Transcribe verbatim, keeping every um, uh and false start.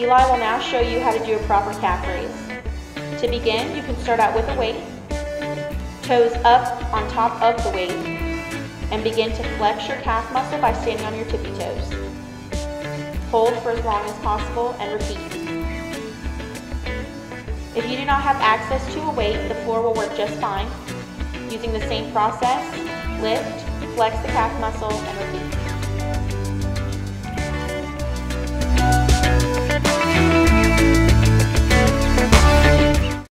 Eli will now show you how to do a proper calf raise. To begin, you can start out with a weight, toes up on top of the weight, and begin to flex your calf muscle by standing on your tippy toes. Hold for as long as possible and repeat. If you do not have access to a weight, the floor will work just fine. Using the same process, lift, flex the calf muscle, and repeat.